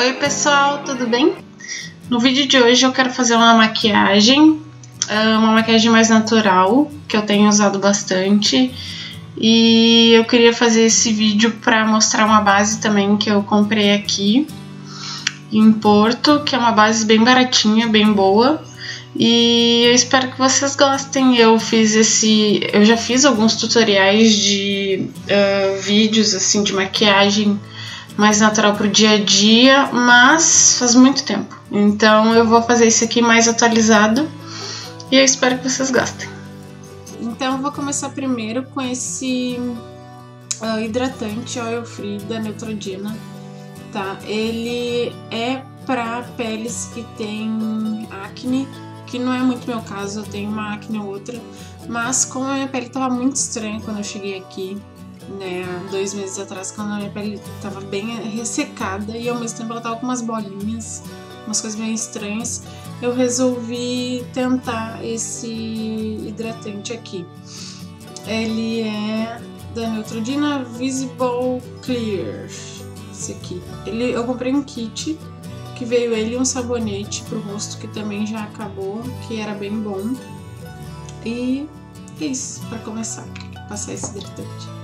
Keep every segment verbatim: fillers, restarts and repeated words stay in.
Oi pessoal, tudo bem? No vídeo de hoje eu quero fazer uma maquiagem, uma maquiagem mais natural, que eu tenho usado bastante. E eu queria fazer esse vídeo para mostrar uma base também que eu comprei aqui em Porto, que é uma base bem baratinha, bem boa. E eu espero que vocês gostem. Eu fiz esse, eu já fiz alguns tutoriais de uh, vídeos assim de maquiagem mais natural pro dia a dia, mas faz muito tempo. Então eu vou fazer esse aqui mais atualizado e eu espero que vocês gostem. Então eu vou começar primeiro com esse uh, hidratante Oil Free da Neutrogena, tá? Ele é para peles que tem acne, que não é muito meu caso, eu tenho uma acne ou outra, mas como a minha pele tava muito estranha quando eu cheguei aqui, né, dois meses atrás, quando a minha pele tava bem ressecada e ao mesmo tempo ela tava com umas bolinhas, umas coisas bem estranhas, eu resolvi tentar esse hidratante aqui. Ele é da Neutrogena Visible Clear, esse aqui. Ele, eu comprei um kit que veio ele e um sabonete pro rosto que também já acabou, que era bem bom. E é isso, para começar, passar esse hidratante.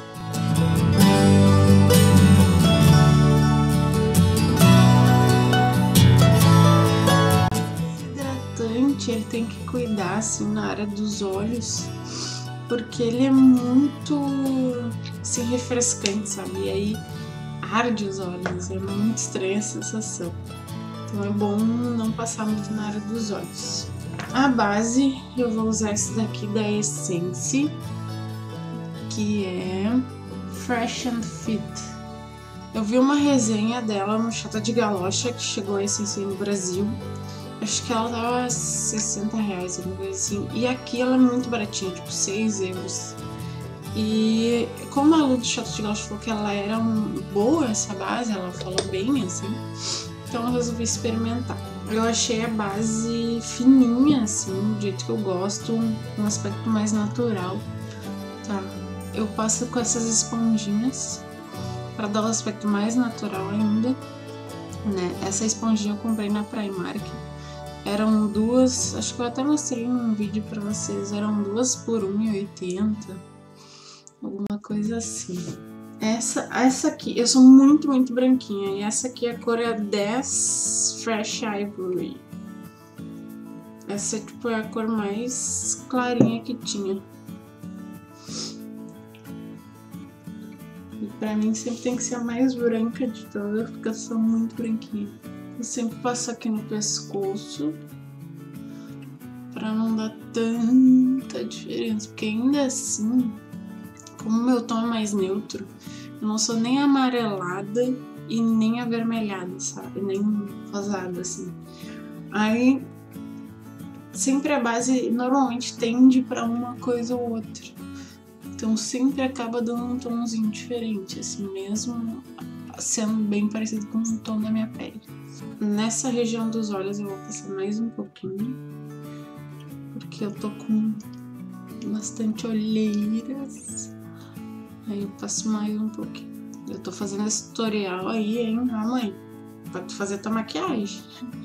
Ele tem que cuidar assim na área dos olhos, porque ele é muito assim, refrescante, sabe? E aí arde os olhos, é muito estranha a sensação. Então é bom não passar muito na área dos olhos. A base eu vou usar esse daqui da Essence, que é Fresh and Fit. Eu vi uma resenha dela no Chata de Galocha, que chegou a Essence no Brasil. Acho que ela tava sessenta reais, alguma coisa assim. E aqui ela é muito baratinha, tipo seis euros. E como a Lu do Chata de Galocha falou que ela era um, boa essa base, ela falou bem assim, então eu resolvi experimentar. Eu achei a base fininha, assim, do jeito que eu gosto, um aspecto mais natural, tá? Eu passo com essas esponjinhas pra dar um aspecto mais natural ainda, né? Essa esponjinha eu comprei na Primark. Eram duas, acho que eu até mostrei num vídeo pra vocês, eram duas por um e oitenta, alguma coisa assim. Essa, essa aqui, eu sou muito, muito branquinha, e essa aqui a cor é dez Fresh Ivory. Essa tipo, é a cor mais clarinha que tinha. E pra mim sempre tem que ser a mais branca de todas, porque eu sou muito branquinha. Eu sempre passo aqui no pescoço pra não dar tanta diferença, porque ainda assim, como o meu tom é mais neutro, eu não sou nem amarelada e nem avermelhada, sabe? Nem rosada, assim. Aí, sempre a base normalmente tende pra uma coisa ou outra. Então sempre acaba dando um tomzinho diferente, assim, mesmo sendo bem parecido com o tom da minha pele. Nessa região dos olhos eu vou passar mais um pouquinho, porque eu tô com bastante olheiras. Aí eu passo mais um pouquinho. Eu tô fazendo esse tutorial aí, hein, ah, mãe? Pra tu fazer tua maquiagem.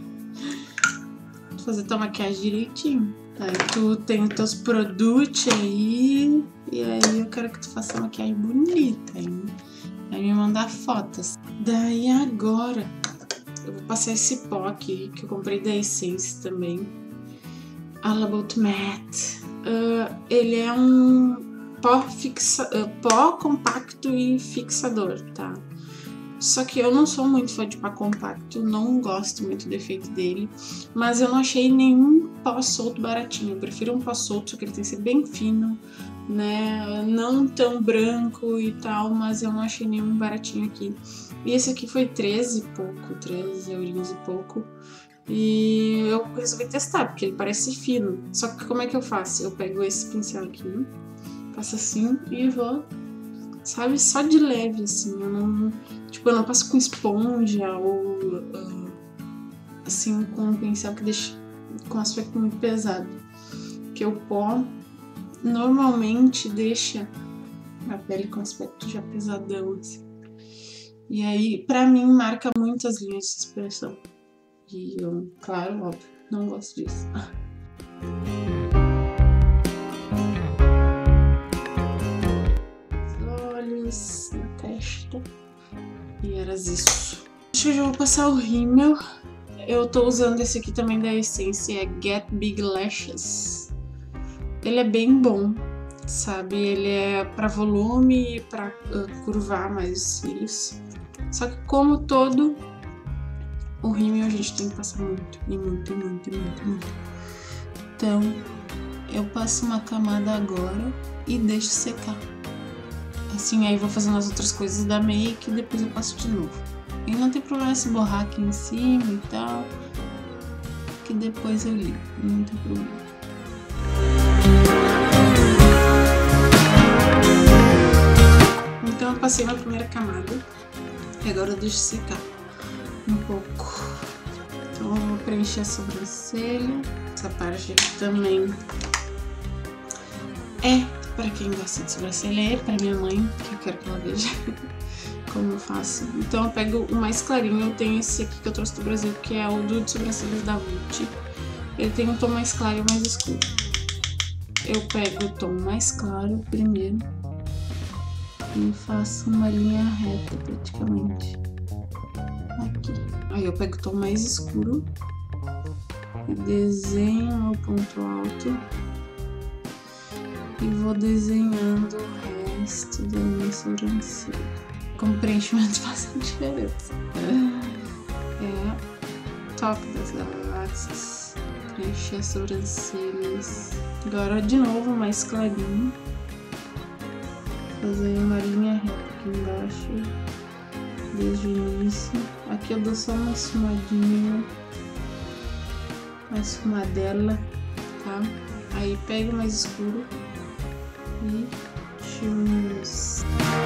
Tu fazer tua maquiagem direitinho. Aí tu tem os teus produtos aí, e aí eu quero que tu faça a maquiagem bonita, hein? Aí me mandar fotos. Daí agora eu vou passar esse pó aqui, que eu comprei da Essence também. All About Matte. Uh, ele é um pó, fixa, uh, pó compacto e fixador, tá? Só que eu não sou muito fã de pó compacto, não gosto muito do efeito dele. Mas eu não achei nenhum pó solto baratinho. Eu prefiro um pó solto, só que ele tem que ser bem fino, né? Não tão branco e tal, mas eu não achei nenhum baratinho aqui. E esse aqui foi treze e pouco, treze euros e pouco. E eu resolvi testar, porque ele parece fino. Só que como é que eu faço? Eu pego esse pincel aqui, passo assim e vou, sabe, só de leve, assim. Eu não, tipo, eu não passo com esponja ou uh, assim, com um pincel que deixa com aspecto muito pesado. Porque o pó normalmente deixa a pele com aspecto já pesadão, assim. E aí, pra mim, marca muito as linhas de expressão. E eu, claro, óbvio, não gosto disso. Os olhos, na testa. E era isso. Acho que eu já vou passar o rímel. Eu tô usando esse aqui também da Essence, é Get Big Lashes. Ele é bem bom, sabe? Ele é pra volume e pra uh, curvar mais os cílios. Só que como todo, o rímel a gente tem que passar muito, e muito, e muito, e muito, muito. Então, eu passo uma camada agora e deixo secar. Assim, aí vou fazendo as outras coisas da make e depois eu passo de novo. E não tem problema se borrar aqui em cima e tal, que depois eu ligo, não tem problema. Então eu passei na primeira camada e agora eu deixo secar um pouco. Então eu vou preencher a sobrancelha. Essa parte aqui também é pra quem gosta de sobrancelha, é pra minha mãe, que eu quero que ela veja como eu faço. Então eu pego o mais clarinho, eu tenho esse aqui que eu trouxe do Brasil, que é o do de sobrancelhas da Vult. Ele tem um tom mais claro e mais escuro. Eu pego o tom mais claro primeiro e faço uma linha reta praticamente aqui. Aí eu pego o tom mais escuro e desenho o ponto alto e vou desenhando o resto da minha sobrancelha. Como preenchimento faz a diferença. É toque das galáxias, preencher as sobrancelhas. Agora de novo mais clarinho, fazer uma linha reta aqui embaixo desde o início. Aqui eu dou só uma esfumadinha, uma esfumadela, tá? Aí pego mais escuro e chumos.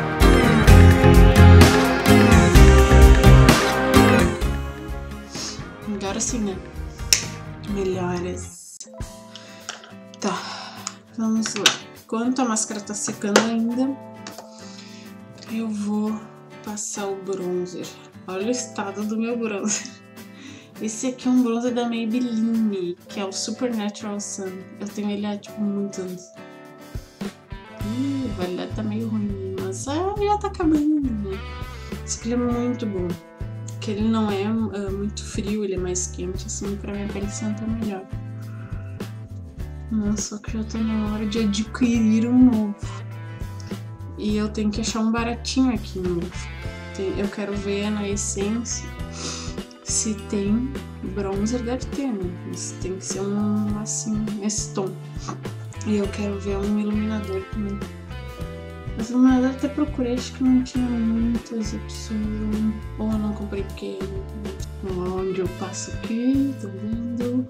Agora sim, né? Melhoras. Tá, vamos lá. Enquanto a máscara tá secando ainda, eu vou passar o bronzer. Olha o estado do meu bronzer. Esse aqui é um bronzer da Maybelline, que é o Supernatural Sun. Eu tenho ele há, tipo, muitos anos. Ih, a validade tá meio ruim, mas ah, já tá acabando, né? Esse aqui é muito bom. Que ele não é uh, muito frio, ele é mais quente, assim, pra minha pele sentar melhor. Nossa, só que já tá na hora de adquirir um novo. E eu tenho que achar um baratinho aqui novo. Eu quero ver na Essence se tem bronzer, deve ter, né? Mas tem que ser um, assim, esse tom. E eu quero ver um iluminador também. Mas o iluminador até procurei, acho que não tinha muitas opções. Ou eu não comprei porque onde eu passo aqui, tô vendo.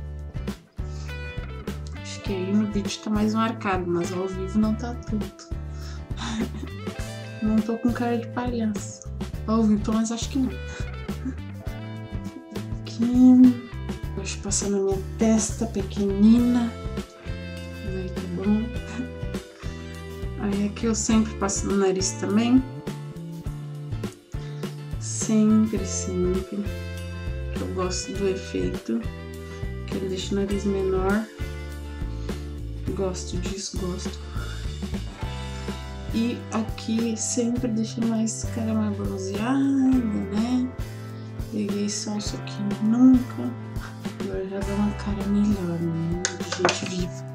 Acho que aí no vídeo tá mais marcado, mas ao vivo não tá tanto. Não tô com cara de palhaço. Ao vivo, pelo menos acho que não. Aqui. Deixa eu passar na minha testa pequenina. Aí tá bom. Aí aqui eu sempre passo no nariz também. Sempre, sempre. Que eu gosto do efeito. Que ele deixa o nariz menor. Gosto disso, gosto. E aqui sempre deixa mais cara mais bronzeada, né? Peguei só isso aqui nunca. Agora já dá uma cara melhor, né? De gente viva.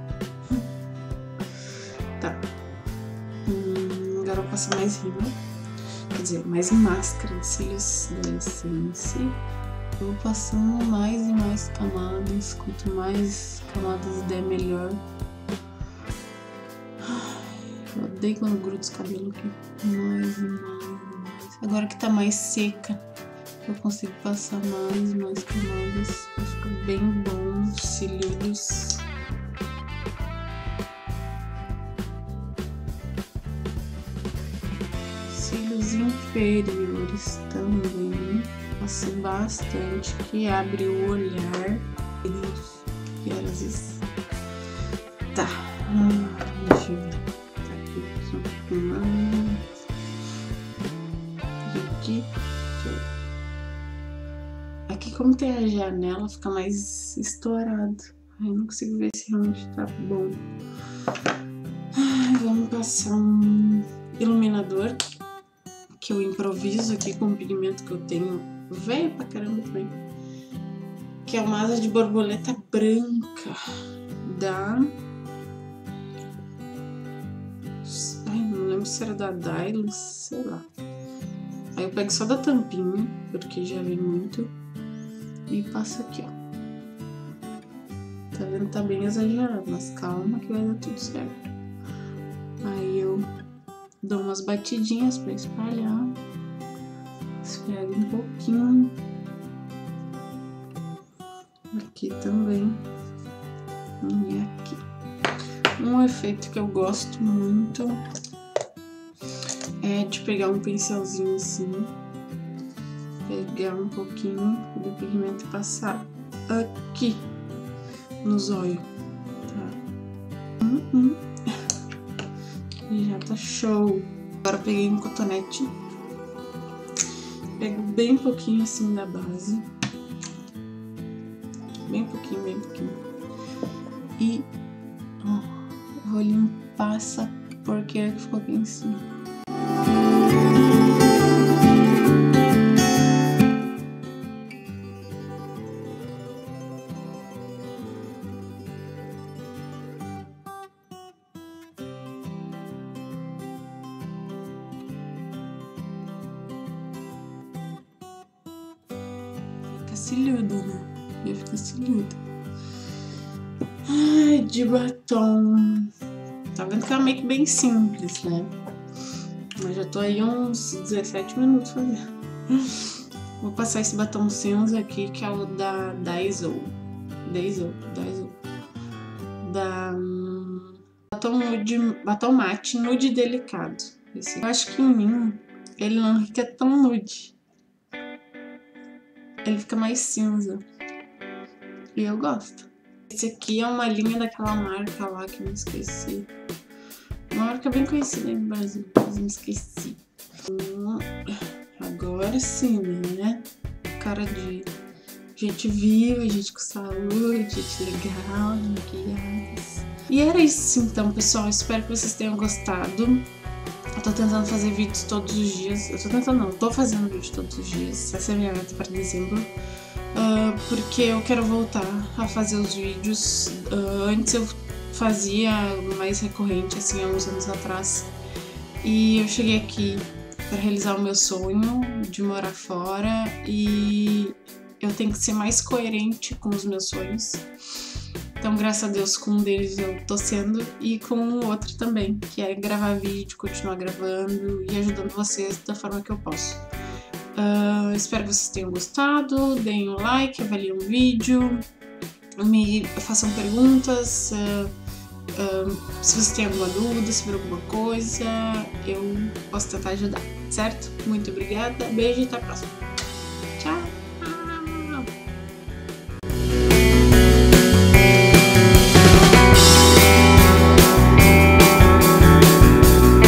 Tá. Hum, agora eu vou passar mais rímel. Quer dizer, mais máscara de cílios da Essence. Eu vou passando mais e mais camadas. Quanto mais camadas der, melhor. Eu odeio quando gruda os cabelos aqui. Mais e mais e mais. Agora que tá mais seca, eu consigo passar mais e mais camadas. Vai ficar bem bom, cílios. Cílios inferiores também. Passo bastante, que abre o olhar. E às vezes. Tá. Hum, deixa eu ver. Aqui, como tem a janela, fica mais estourado. Ai, não consigo ver se realmente tá bom. Ai, vamos passar um iluminador que eu improviso aqui com o pigmento que eu tenho, velho pra caramba também, que é uma asa de borboleta branca da... Ai, não lembro se era da Dylos, sei lá. Aí eu pego só da tampinha, porque já vem muito, e passo aqui, ó. Tá vendo? Tá bem exagerado, mas calma que vai dar tudo certo. Aí eu dou umas batidinhas pra espalhar. Esfrego um pouquinho. Aqui também. E aqui. Um efeito que eu gosto muito é de pegar um pincelzinho assim, pegar um pouquinho do pigmento e passar aqui nos olhos, tá? Hum, hum. E já tá show. Agora eu peguei um cotonete, pego bem pouquinho assim da base, bem pouquinho, bem pouquinho, e ó, o rolinho passa porque é que ficou aqui em cima. Cíliudo, né? Ia ficar cíliudo. Ai, de batom. Tá vendo que é uma make bem simples, né? Mas já tô aí uns dezessete minutos fazendo. Vou passar esse batom cinza aqui, que é o da Daiso. Daiso, Daiso. Da... Hum, batom nude, batom mate, nude delicado. Esse. Eu acho que em mim, ele não fica tão nude. Ele fica mais cinza. E eu gosto. Esse aqui é uma linha daquela marca lá que eu me esqueci. Uma marca bem conhecida aí no Brasil, mas eu me esqueci. Hum, agora sim, né? Cara de gente viva, gente com saúde, gente legal, de maquiagens. E era isso então, pessoal. Espero que vocês tenham gostado. Eu tô tentando fazer vídeos todos os dias. Eu tô tentando não, tô fazendo vídeo todos os dias. Essa é a minha meta para dezembro. Uh, porque eu quero voltar a fazer os vídeos. Uh, antes eu fazia mais recorrente, assim, há uns anos atrás. E eu cheguei aqui para realizar o meu sonho de morar fora. E eu tenho que ser mais coerente com os meus sonhos. Então, graças a Deus, com um deles eu tô sendo, e com o outro também, que é gravar vídeo, continuar gravando e ajudando vocês da forma que eu posso. Uh, espero que vocês tenham gostado, deem um like, avaliem o vídeo, me façam perguntas, uh, uh, se vocês têm alguma dúvida sobre alguma coisa, eu posso tentar ajudar, certo? Muito obrigada, beijo e até a próxima. Tchau!